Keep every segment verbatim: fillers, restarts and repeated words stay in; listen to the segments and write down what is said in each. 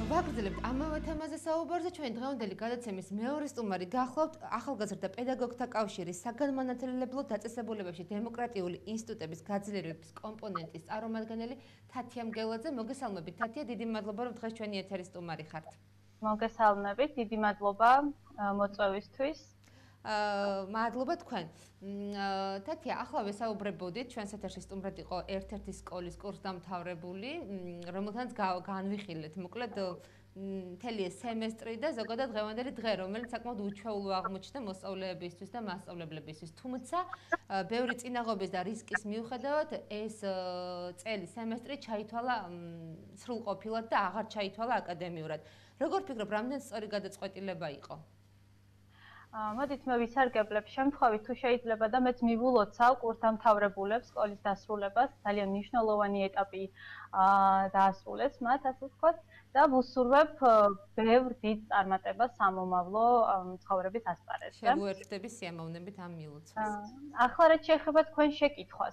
ვაგრძელებთ ამავე თემაზე საუბარზე ჩვენ დღევანდელი გადაცემის მეორე სტუმარი გახლავთ ახალგაზრდა პედაგოგთა კავშირის საგანმანათლებლო დაწესებულებებში დემოკრატიული ინსტიტუტების გაძლიერების კომპონენტის წარმომადგენელი თათია მგელაძე. მოგესალმებით თათია, დიდი მადლობა რომ დღეს ჩვენი ეთერის სტუმარი ხართ. მოგესალმებით, დიდი მადლობა მოწვევისთვის. მადლობა თქვენ. თათია, ახლა ვესაუბრებოდით, ჩვენს ეთერში სტუმრად იყო ერთ-ერთი სკოლის კურსდამთავრებული, რომელთანაც განვიხილეთ მოკლედ მთელი ეს სემესტრი და ზოგადად დღევანდელი დღე, რომელიც საკმაოდ უჩვეულო აღმოჩნდა მოსწავლეებისთვის და მასწავლებლებისთვის. თუმცა, ბევრი წინაღობის და რისკის მიუხედავად, ეს წელი სემესტრი ჩაითვალა სრულყოფილად და აღარ ჩაითვალა აკადემიურად. როგორ ფიქრობ, რამდენი სწორი გადაწყვეტილება იყო? მოდით მე ვისარგებლებ შემთხვევით თუ შეიძლება და მეც მივულოცავ კურსდამთავრებულებს სკოლის დასრულებას, ძალიან მნიშვნელოვანი ეტაპი დაასრულეს მათ, ასე ვთქვათ, და ვუსურვებ ბევრ დიდ წარმატებას სამომავლო ცხოვრების ასპარეზზე. შევუერთდები სიამოვნებით ამ მილოცვას. ახლა რაც შეეხება თქვენ შეკითხვას.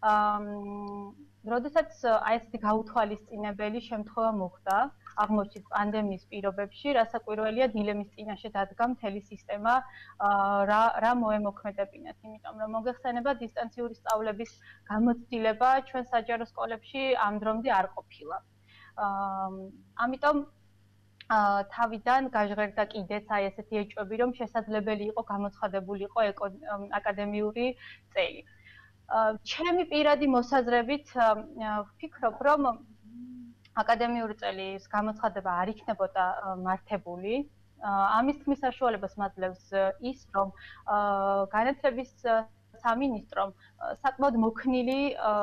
როდესაც აი ესეთი გაუთვალისწინებელი შემთხვევა მოხდა, აღმოჩნდა პანდემიის პირობებში, რასაკვირველია დილემის წინაშე დადგა მთელი სისტემა რა რა მოემოქმედებინათ, იმიტომ რომ მოგეხსენება დისტანციური სწავლების გამოცდილება ჩვენ საჯარო სკოლებში ამ დრომდე არ ყოფილა. ამიტომ თავიდან გაჟღერდა კიდეც აი ესეთი ეჭვები, რომ შესაძლებელი იყო გამოცხადებულიყო აკადემიური წელი. ჩემი პირადი მოსაზრებით ვფიქრობ, რომ აკადემიური წელის გამოცხადება არ იქნებოდა მართებული. ამის თქმის საშუალებას მაძლევს ის, რომ განათლების სამინისტრომ საკმაოდ მოქნილი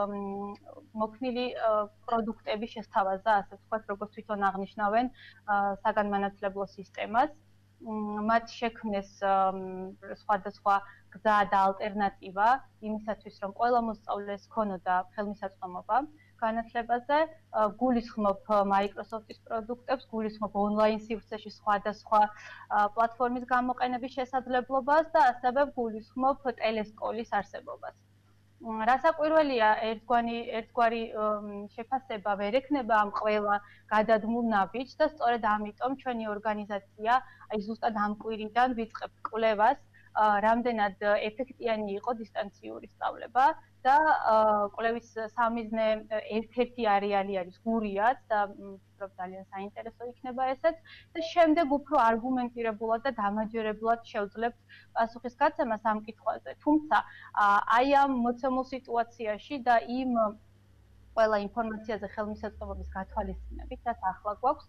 მოქნილი პროდუქტები შესთავაზა, ასე ვთქვათ, როგორც თვითონ აღნიშნავენ საგანმანათლებლო სისტემას. მათ შექმნეს სხვადასხვა გზა და ალტერნატივა იმისათვის, რომ ყველა მოსწავლეს ჰქონოდა ხელმისაწვდომობა განათლებაზე, გულისხმობ Microsoft-ის პროდუქტებს, გულისხმობ ონლაინ სივრცეში სხვადასხვა პლატფორმის გამოყენების შესაძლებლობას და ასევე გულისხმობ ტელესკოლის არსებობას. რასაკვირველია, ერთგვარი ერთგვარი შეფასება ვერ ექნება ამ ყველა გადადგმულ ნაბიჯს და სწორედ ამიტომ ჩვენი ორგანიზაცია აი ზუსტად ამ კვირიდან ვიწყებთ კვლევას, რამდენად ეფექტიანი იყო დისტანციური სწავლება და კვლევის სამიზნე ერთ-ერთი არეალი არის გურიაც და ვფიქრობ ძალიან საინტერესო იქნება ესეც და შემდეგ უფრო არგუმენტირებულად და დამაჯერებლად შევძლებთ პასუხის გაცემას ამ კითხვაზე. თუმცა აი ამ მოცემულ სიტუაციაში და იმ ყველა ინფორმაციაზე ხელმისაწვდომობის გათვალისწინებით, რაც ახლა გვაქვს,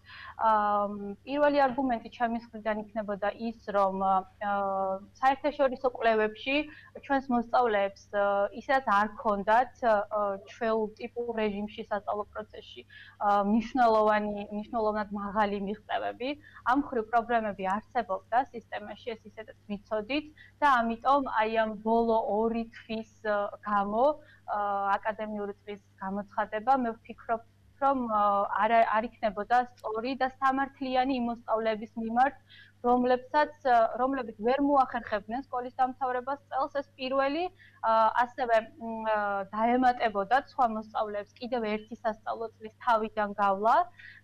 პირველი არგუმენტი ჩემის მხრიდან იქნებოდა ის, რომ საერთაშორისო კვლევებში ჩვენს მოსწავლეებს ისაც არ ჰქონდათ ჩვეულ ტიპურ რეჟიმში სასწავლო პროცესში მნიშვნელოვანი, მნიშვნელოვნად მაღალი მიღწევები. ამ მხრივ პრობლემები არსებობდა სისტემაში, ეს ისედაც ვიცოდით და ამიტომ აი ამ ბოლო ორი თვის გამო აკადემიური წლის გამოცხადება მე ვფიქრობ, რომ არ არ იქნებოდა სწორი და სამართლიანი იმ მოსწავლეების მიმართ, რომლებსაც რომლებიც ვერ მოახერხებდნენ სკოლის დამთავრებას წელს, ეს პირველი ასევე დაემატებოდათ სხვა მოსწავლეებს კიდევ ერთი სასწავლო წლის თავიდან გავლა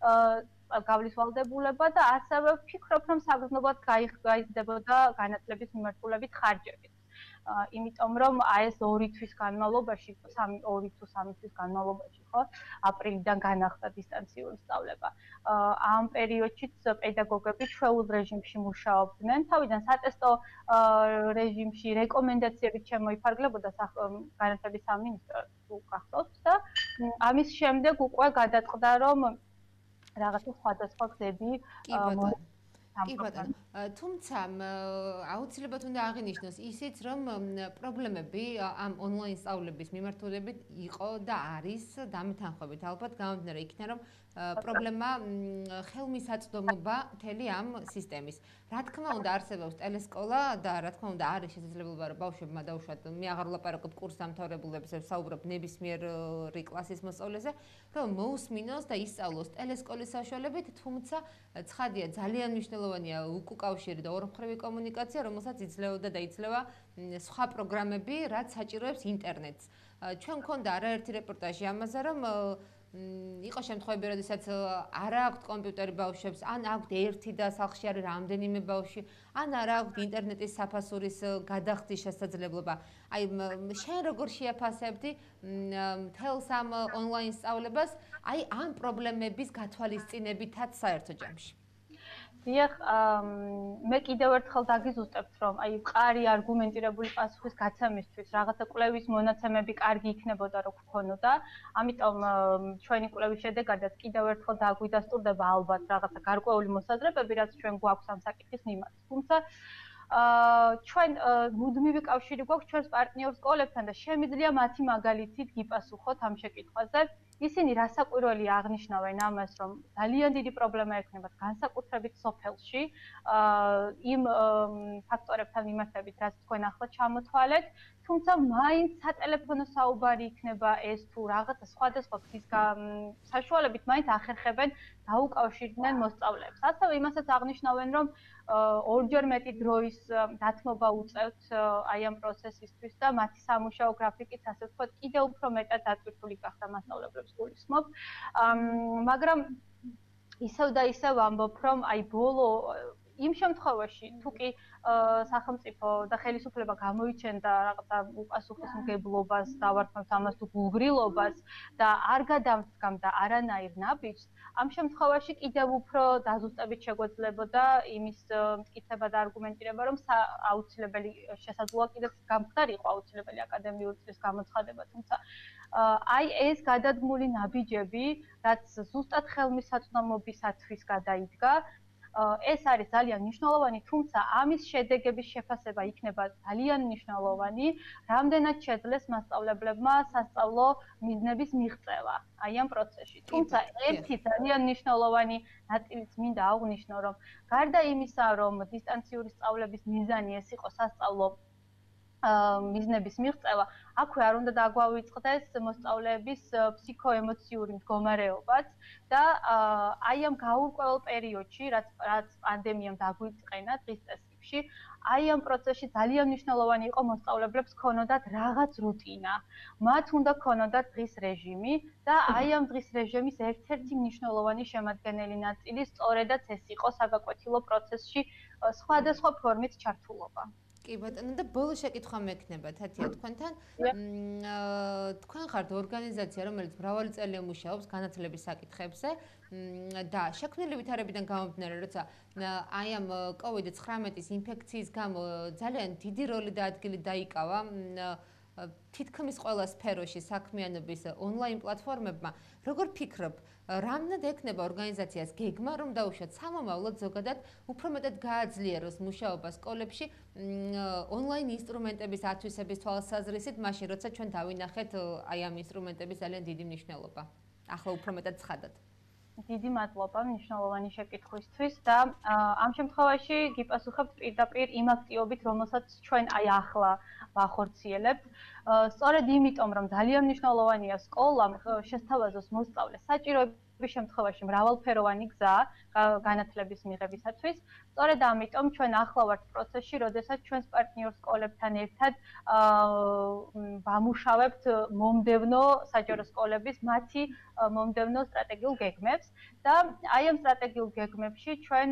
გავლის ვალდებულება და ასევე ვფიქრობ, რომ საგრძნობლად გაიზრდებოდა განათლების მიმართულებით ხარჯები. იმიტომ რომ აი ეს ორი თვის განმავლობაში, ორი თუ სამი თვის განმავლობაში, ხო, აპრილიდან განახლდა დისტანციური სწავლება. ამ პერიოდშიც პედაგოგები ჩვეულ რეჟიმში მუშაობდნენ. თავიდან სატესტო რეჟიმში რეკომენდაციებით შემოიფარგლებოდა განათლების სამინისტროს გახსოვთ და ამის შემდეგ უკვე გადაწყდა, რომ რაღაცა სხვადასხვა გზები კი ბატონო, თუმცა აუცილებლად უნდა აღინიშნოს ისიც, რომ პრობლემები ამ ონლაინ სწავლების მიმართულებით იყო და არის დამთანხმებით. ალბათ გამომდინარე იქიდან, რომ პრობლემა ხელმისაწვდომობა მთელი ამ სისტემის. რა თქმა უნდა, არსებობს ტელესკოლა და რა თქმა უნდა არის შესაძლებლობა, რომ ბავშვებმა დაუშვათ, მე აღარ ვლაპარაკობ კურსდამთავრებულებზე, ვსაუბრობ ნებისმიერი კლასის მოსწავლეზე, რომ მოусმინოს და ისწავლოს ტელესკოლის საშუალებით, თუმცა ცხადია ძალიან მნიშვნელოვანია უკუკავშირი და ორმხრივი კომუნიკაცია, რომელსაც იძლეოდა და იძლევა სხვა პროგრამები, რაც საჭიროებს ინტერნეტს. ჩვენ მქონდა არაერთი რეპორტაჟი ამაზე, რომ იყო შემთხვევები, როდესაც არ აქვთ კომპიუტერი ბავშვებს, ან აქვთ ერთი და სახლში არის რამდენიმე ბავშვი, ან არ აქვთ ინტერნეტის საფასურის გადახდის შესაძლებლობა. აი შენ როგორ შეაფასებდი მთელს ამ ონლაინ სწავლებას, აი ამ პრობლემების გათვალისწინებითაც საერთო ჯამში? დიახ, მე კიდევ ერთხელ დაგიზუსტებთ, რომ აი მყარი არგუმენტირებული პასუხის გაცემისთვის რაღაცა კვლევის მონაცემები კარგი იქნებოდა, რო გქონოდა. ამიტომ ჩვენი კვლევის შედეგადაც კიდევ ერთხელ დაგვიდასტურდება ალბათ რაღაცა გარკვეული მოსაზრებები, რაც ჩვენ გვაქვს ამ საკითხის მიმართ. თუმცა ჩვენ მუდმივი კავშირი გვაქვს ჩვენს პარტნიორ სკოლებთან და შემიძლია მათი მაგალითით გიპასუხოთ ამ შეკითხვაზე. ისინი რასაკვირველი აღნიშნავენ ამას, რომ ძალიან დიდი პრობლემა ექნებათ განსაკუთრებით სოფელში, იმ ფაქტორებთან მიმართებით, რაც თქვენ ახლა ჩამოთვალეთ, თუმცა მაინც სატელეფონო საუბარი იქნება ეს თუ რაღაცა სხვადასხვა გზის საშუალებით მაინც ახერხებენ დაუკავშირდნენ მოსწავლეებს. ასევე იმასაც აღნიშნავენ, რომ ორჯერ მეტი დროის დათმობა უწევთ აი ამ პროცესისთვის და მათი სამუშაო გრაფიკიც ასე ვთქვათ, კიდევ უფრო მეტად დატვირთული გახდა მასწავლებლებს გულისხმობ. მაგრამ ისევ და ისევ ამბობ, რომ აი ბოლო იმ შემთხვევაში, თუ კი სახელმწიფო და ხელისუფლება გამოიჩენდა რაღაცა უპასუხისმგებლობას, დავარქმევთ ამას თუ გულგრილობას და არ გადამსგამდა არანაირ ნაბიჯს, ამ შემთხვევაში კიდევ უფრო დაზუსტებით შეგვეძლებოდა იმის მტკიცება და არგუმენტირება, რომ აუცილებელი შესაძლოა კიდევ გამხდარიყო აუცილებელი აკადემიური წრის გამოცხადება, თუმცა აი ეს გადადგმული ნაბიჯები, რაც ზუსტად ხელმისაწვდომობისათვის გადაიდგა, ეს არის ძალიან მნიშვნელოვანი, თუმცა ამის შედეგების შეფასება იქნება ძალიან მნიშვნელოვანი, რამდენად შეძლეს მასწავლებლებმა სასწავლო მიზნების მიღწევა აი ამ პროცესში. თუმცა ერთი ძალიან მნიშვნელოვანი ნაწილიც მინდა აღვნიშნო, რომ გარდა იმისა, რომ დისტანციური სწავლების მიზანი ეს იყო სასწავლო მიზნების მიღწევა, აქვე არ უნდა დაგვავიწყდეს მოსწავლეების ფსიქოემოციური მდგომარეობაც და აი ამ გაურკვეველ პერიოდში, რაც რაც პანდემიამ დაგვიწყენა დღის წესრიგში, აი ამ პროცესში ძალიან მნიშვნელოვანი იყო მოსწავლებლებს ქონოდათ რაღაც რუტინა. მათ უნდა ქონოდათ დღის რეჟიმი და აი ამ დღის რეჟიმის ერთ-ერთი მნიშვნელოვანი შემადგენელი ნაწილი სწორედაც ეს იყო საგაკვეთილო პროცესში სხვადასხვა ფორმით ჩართულობა. კი ბატონო და ბოლო შეკითხვა მექნება თათია თქვენთან. თქვენ ხართ ორგანიზაცია, რომელიც მრავალი წელია მუშაობს განათლების საკითხებზე და შექმნილი ვითარებიდან გამომდინარე, როცა აი ამ კოვიდ ცხრამეტის ინფექციის გამო ძალიან დიდი როლი და ადგილი დაიკავა თითქმის ყველა სფეროში საქმიანობის ონლაინ პლატფორმებმა, როგორ ფიქრობ, რამდენად ექნება ორგანიზაციას გეგმა, რომ დაუშვათ სამომავლოდ ზოგადად უფრო მეტად გააძლიეროს მუშაობა სკოლებში ონლაინ ინსტრუმენტების ათვისების თვალსაზრისით, მაშინ როცა ჩვენ დავინახეთ აი ამ ინსტრუმენტების ძალიან დიდი მნიშვნელობა. ახლა უფრო მეტად ცხადად. დიდი მადლობა მნიშვნელოვანი შეკითხვისთვის და ამ შემთხვევაში გიპასუხებთ პირდაპირ იმ აქტივობით, რომელსაც ჩვენ აი ახლა ვახორციელებთ. სწორედ იმიტომ, რომ ძალიან მნიშვნელოვანია სკოლამ შესთავაზოს მოსწავლეს საჭიროების შემთხვევაში მრავალფეროვანი გზა განათლების მიღებისათვის. სწორედ ამიტომ ჩვენ ახლა ვართ პროცესში, როდესაც ჩვენს პარტნიორ სკოლებთან ერთად ვამუშავებთ მომდევნო საჯარო სკოლების მათი მომდევნო სტრატეგიულ გეგმებს და აი ამ სტრატეგიულ გეგმებში ჩვენ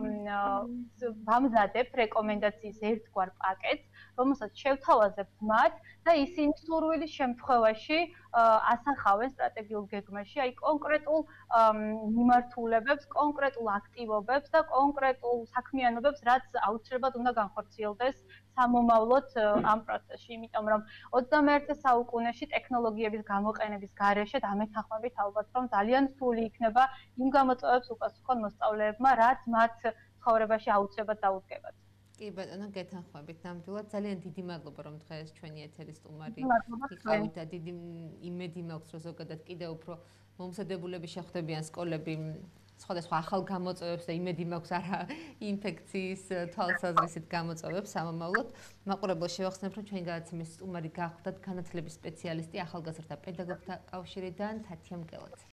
ვამზადებთ რეკომენდაციის ერთგვარ პაკეტს, რომელსაც შევთავაზებთ მათ და ისინი სურვილის შემთხვევაში ასახავენ სტრატეგიულ გეგმაში აი კონკრეტულ მიმართულებებს, კონკრეტულ აქტივობებს და კონკრეტულ საქმიანობებს, რაც აუცილებლად უნდა განხორციელდეს სამომავლოდ ამ პროცესში, იმიტომ რომ ოცდამეერთე საუკუნეში ტექნოლოგიების გამოყენების გარეშე დამეთანხმებით ალბათ რომ ძალიან სრული იქნება იმ გამოწვევებს უპასუხონ მოსწავლეებმა, რაც მათ ცხოვრებაში აუცილებლად დაუდგებათ. კი ბატონო, გეთანხმებით ნამდვილად. ძალიან დიდი მადლობა რომ დღეს ჩვენი ეთერის სტუმარი იყავით და დიდი იმედი მაქვს რომ ზოგადად კიდევ უფრო მომზადებულები შეხვდებიან სკოლები სხვადასხვა ახალ გამოწვევებს და იმედი მაქვს არა ინფექციის თვალსაზრისით გამოწვევებს სამომავლოდ. მაყურებელს შევახსენებ რომ ჩვენი გადაცემის სტუმარი გახლდათ განათლების სპეციალისტი ახალგაზრდა პედაგოგთა კავშირიდან თათია მკელაძე.